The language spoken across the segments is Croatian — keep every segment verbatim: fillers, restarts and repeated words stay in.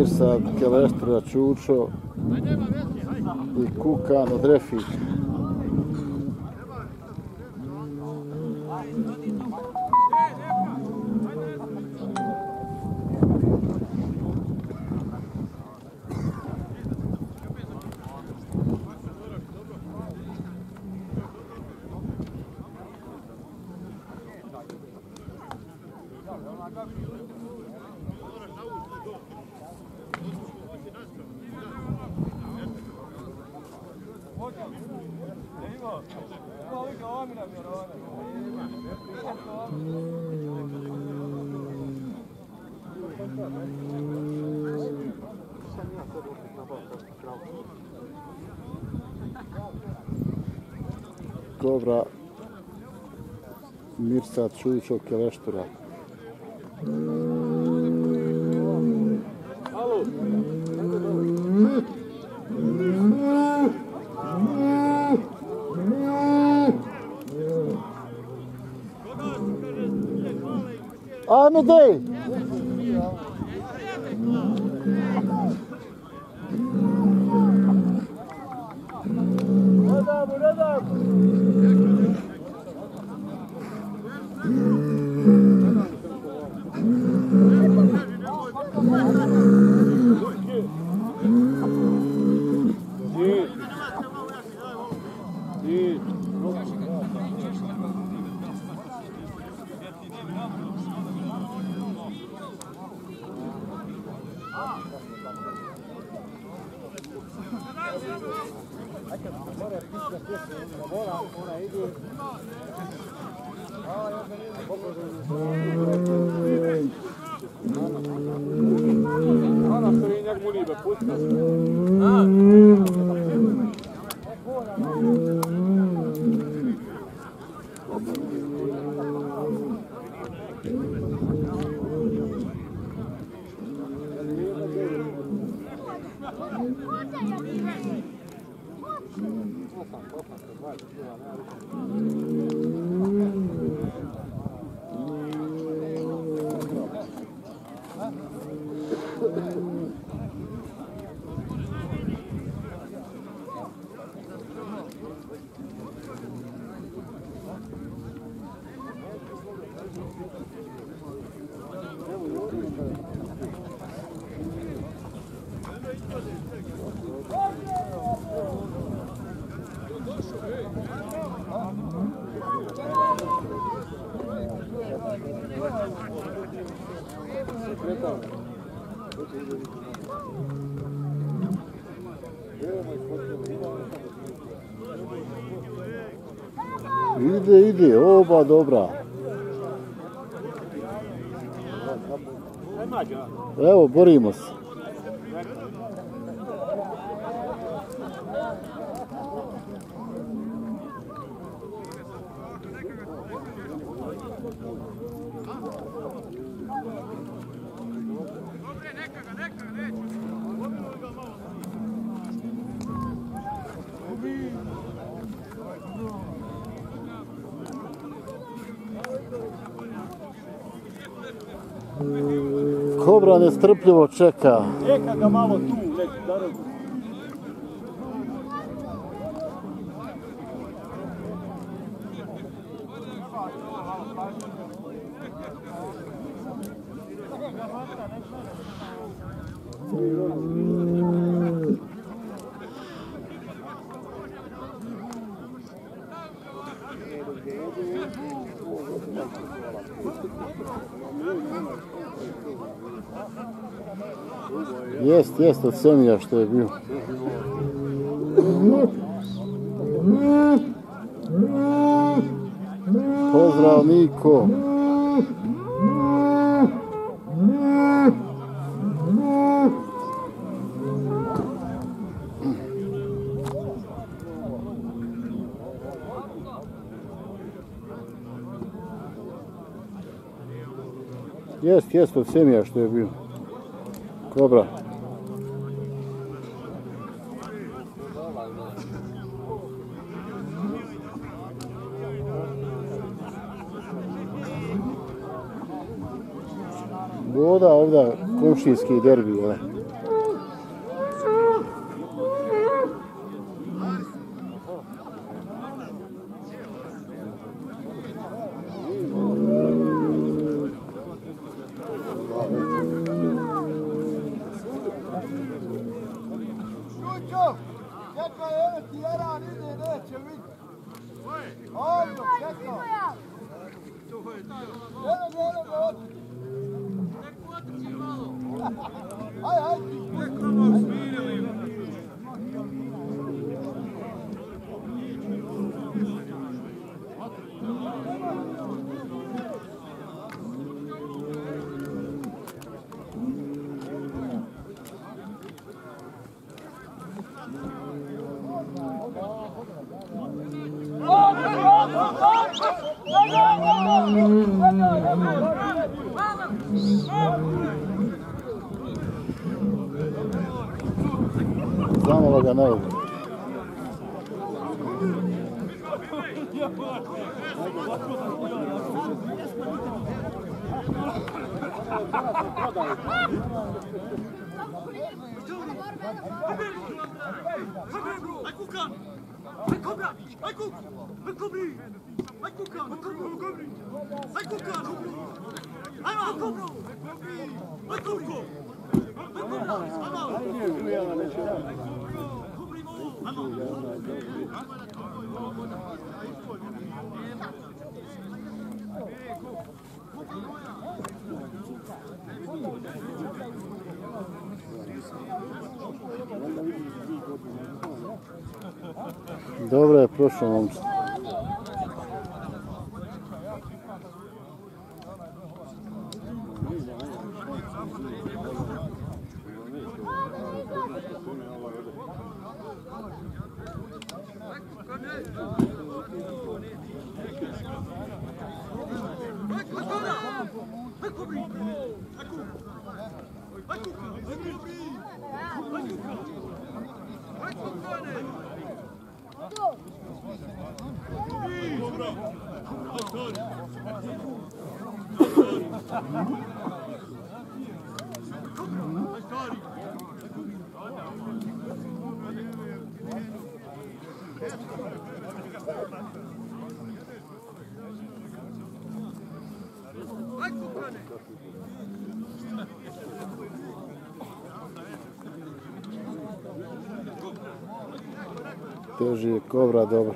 Mirsad, Keleštra, Čučo i Kukan od Refika. Kobra, Mirsad, Čučo, Keleštura. Ajme dej! Ide, ide, oba dobra. Evo, borimo se. Kobra nestrpljivo čeka. Čeka ga malo tu, nek darogu. Jest, jest od Semija što je bio. Pozdrav Niko. Jest, jest od Semija što je bio. Kobra. Voda ovdje komšijski derbi, ne? Zamalo ga ne vidi. Dobro je prošlo, momče. Teži je Kobra, dobro.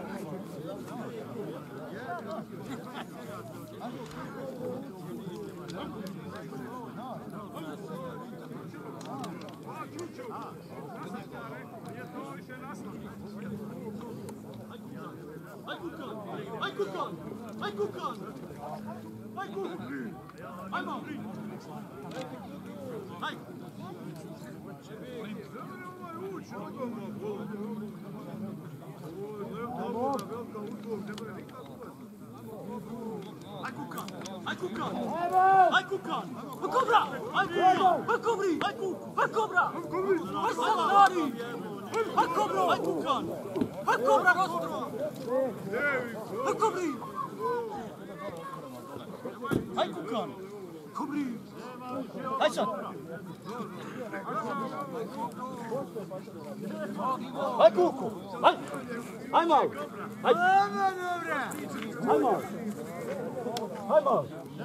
Aj Kukan! Aj Kukan! Aj Kobra! Aj Kobri! Aj Kobra! Aj Savari! Aj Kobra! Aj Kukan! Aj Kobra Rostro! Aj Kobri! Aj Kukan! Kobri! Aj sad! Aj Kuku! Aj! Aj mal! Aj! Aj mal! Aj mal!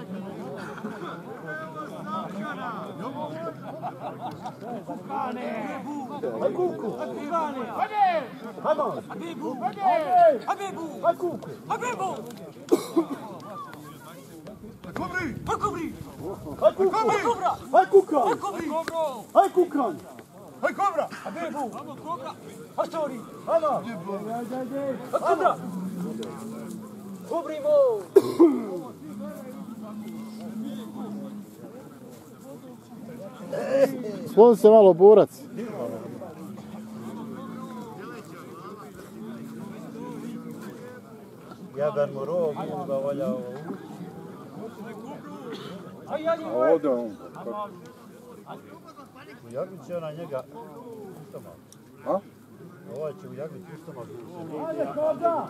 Aj Kuku! Aj mal! Habibu! Habibu! Aj Kuku! Habibu! Kobri! Aj Kobri! Aj Kuku! Aj Kobra! Aj Kukan! Aj Kobri! Aj Kukan! Aj Kobra! Habibu! Aj Stori! Aj mal! Aj Kobra! Kobri mo! Skloni se malo, Burac. Jagan mu rog, ga valja ovo. A ovdje on. U Jagnici ona njega isto malo. A? Ovaj će u Jagnici isto malo. Ajde, Koda!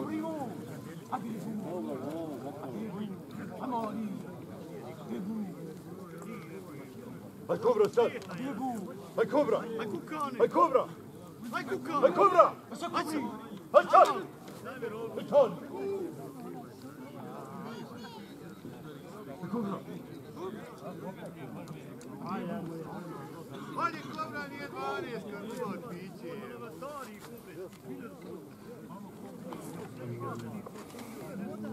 Aj Kobra sad! Aj Kobra! Aj Kukane! Aj Kobra! Aj Kukane! Aj Kobra! Aj Sakuri! Aj sad! Aj sad! Ajde, Kobra nije dvanaest, kad nula piće. Stari kupe.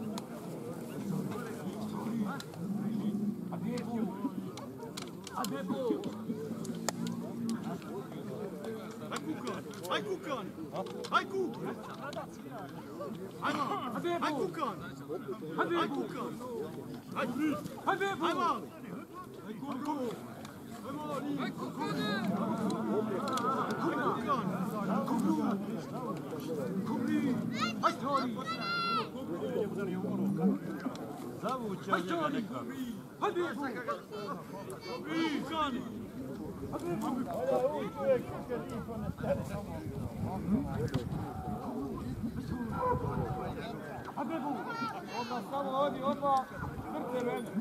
Hai Kukan! Hai Kuk! Hai Kukan! Hai Kukan! Hai Habibu! Hai Mali! Hai Kukan! Hai Kukan! Hai Tori! Zavuća Hai njega Tori! nekako. Habibu! Kukan! Habibu! Odmah samo odi, odmah! Vrte mene!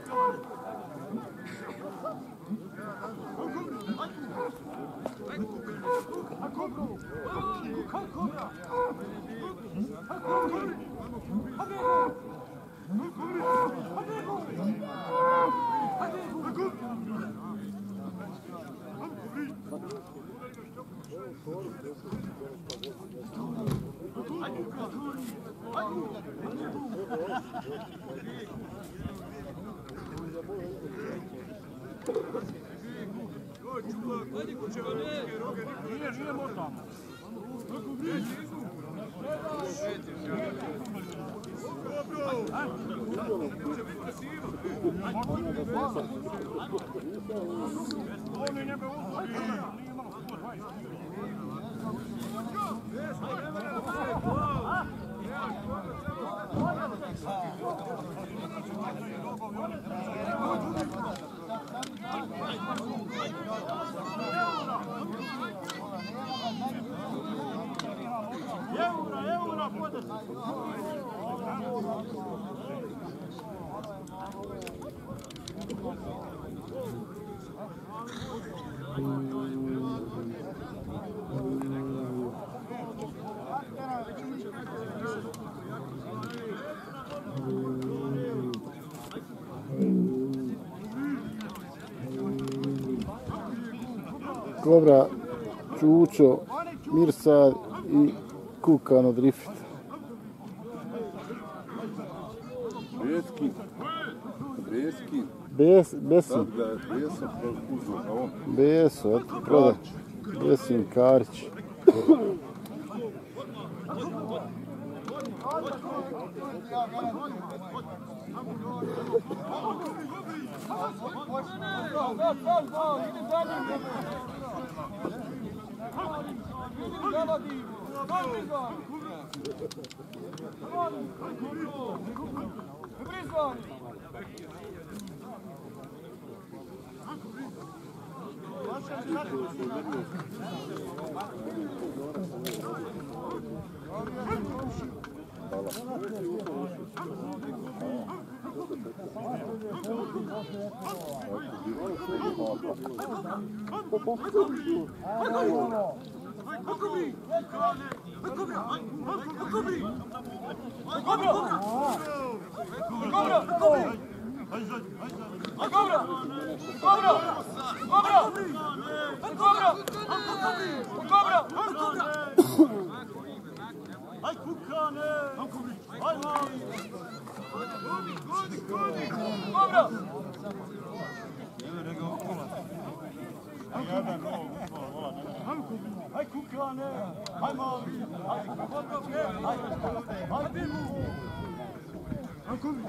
Kobra, Čučo, Mirsad i Kukan od Rifita. Breski. Breski. Bes, Besin. Da je Besom uzeo, a on? Beso, eto, prodaj. Besin, Karić. Hai Kukane! Hai Mali! Godi, godi, godi! Dobro! Hai Kukane! Hai Mali! Hai Bimu! Hai Kubi!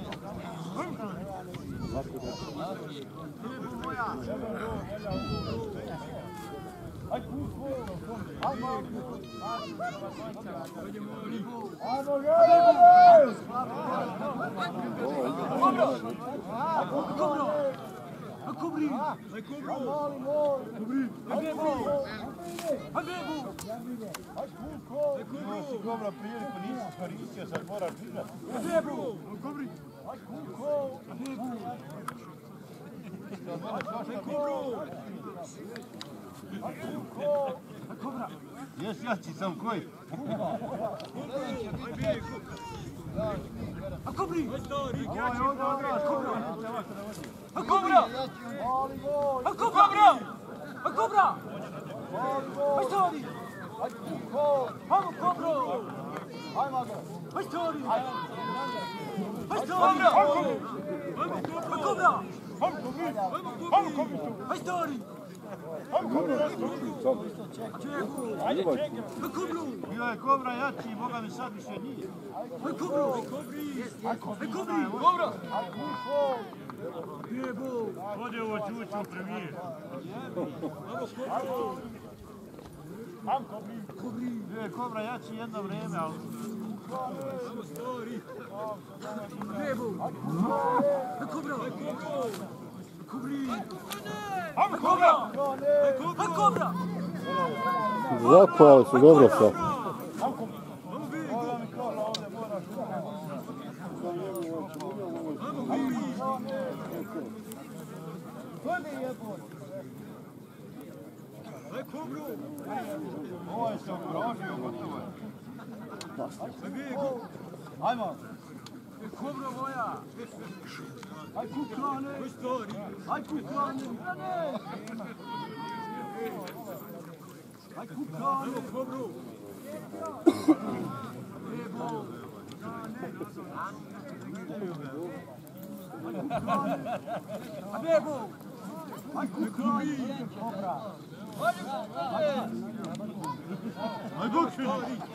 Hai Kuko! Hai Mali! Ajmo gledaj! Kubri! Kubri! Kubri! Habibu! Nisi Kobra priliku, nisi iskoristio, sad moraš igrati. Habibu! Kubri! Habibu! Kobra! Još jači sam koji? A Kubri! Ovo je ovdje odraš, Kobra! A Kobra! A Kobra! A Kobra! A Stori! Hajmo Kobro! A Stori! A Stori! A Kobra! Haj stari! Bio je Kobra jači i Boga mi sad više nije. Haj Kobro! Haj Kobri! Kobra! Jebo! Ode ovo čuču premijer. Bio je Kobra jači jedno vreme, ali... Jebo! Haj Kobra! Kobri! Hajmo Kobra! Haj Kobra! Zapali su dobro sad. Ovo je se ugrožio, gotovo je. Hajmo! Kobra moja! Haj kuklane! Haj kuklane! Haj kuklane! Kobru! Jebo! Jebo! Haj kuklane! Kobra! Haj Bakreni!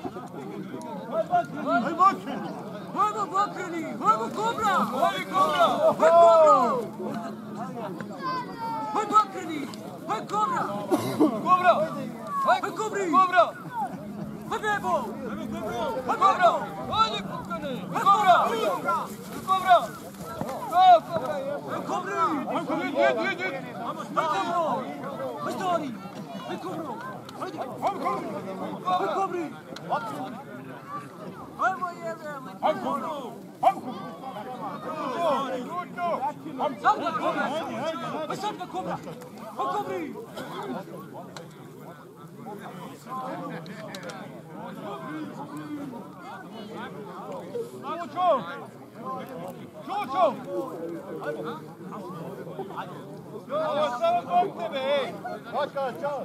Haj Bakreni! Hajmo Bakreni! Hajmo Kobra! Haj Kobra! Haj Kobra! Haj Bakreni! Haj Kobra! Kobra! Haj Kobri! Kobra! Haj Bebo! Haj Kobra! Hajde Bakreni! Haj Kobra! Kobra! Haj Kobri! Haj Kobri! Haj Kobra! Haj Stari! Haj Kobra! Hajde! Haj Kobri! Hajmo jebe! Haj Kobra! Sad ga Kobra! Haj sad ga Kobra! Haj Kobri! Čuču! Čuču! Ovo je samo zbog tebe, ej! Očka, čao!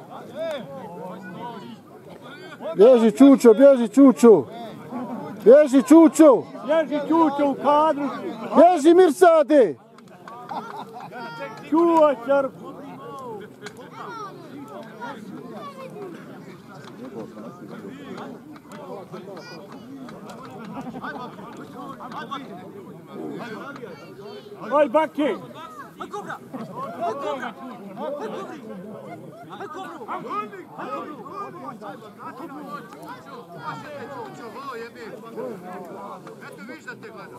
Bježi Čučo, bježi Čučo! Bježi Čučo! Bježi Čuču u kadru! Bježi Mirsade! Čuvaj črp! Oj, Baki! Haj Kobra! Haj Kobra! Haj Kobri! Haj Kobru! Haj Kobru! Eto viš da te gledam.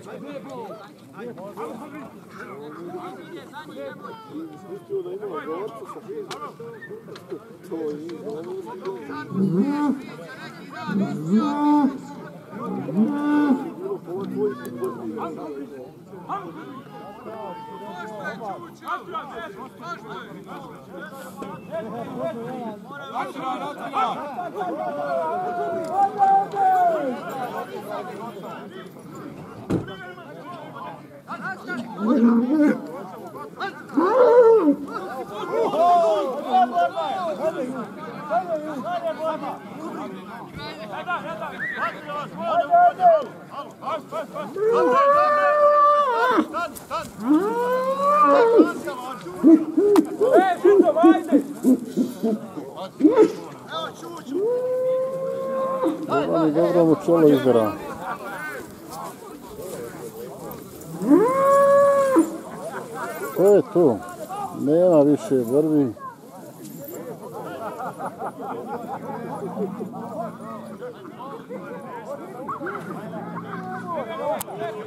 Dobro mu čelo izbera. To je to. Nema više borbi.